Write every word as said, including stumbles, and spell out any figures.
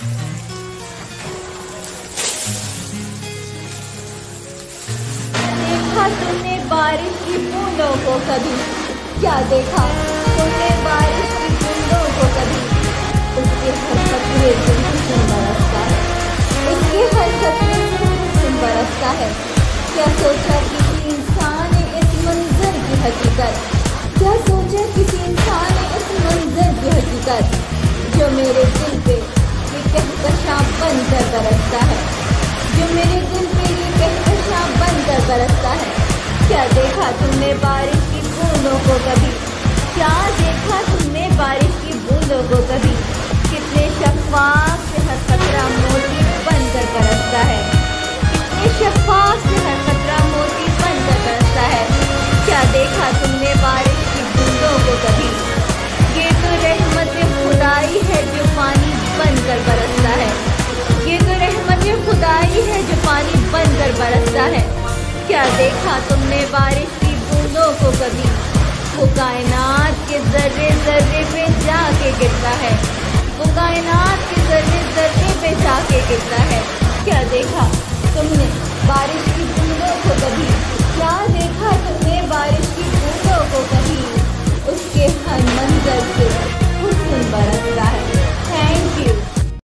देखा तुमने बारिश की बूंदों को कभी? क्या देखा तुमने बारिश की बूंदों को कभी? उसके हर कतरे से हुस्न बरसता है, उसके हर कतरे से हुस्न बरसता है। क्या सोचा किसी इंसान ने इस मंजर की हकीकत? क्या सोचा किसी इंसान ने इस मंजर की हकीकत? जो मेरे दिल पे ये कहकशां बनकर बरसता है, जो मेरे दिल पे ये कहकशां बनकर बरसता है। क्या देखा तुमने बारिश की बूंदों को कभी? क्या देखा तुमने बारिश की बूंदों को कभी? कितने शफ़ाफ़ से हर कतरा मोती बनकर बरसता है, कितने शफ़ाफ़ से हर कतरा मोती बनकर बरसता है। क्या देखा तुमने बारिश की बूंदों को कभी? ये तो रहमत खुदाई है जो पानी बनकर बरसता है, ये तो रहमत खुदाई है जो पानी बनकर बरसता है। क्या देखा तुमने बारिश की बूंदों को कभी? वो कायनात के जर्रे जर्रे पे जाके गिरता है, वो कायनात के जर्रे जर्रे पे जाके गिरता है। क्या देखा तुमने बारिश की बूंदों को कभी? क्या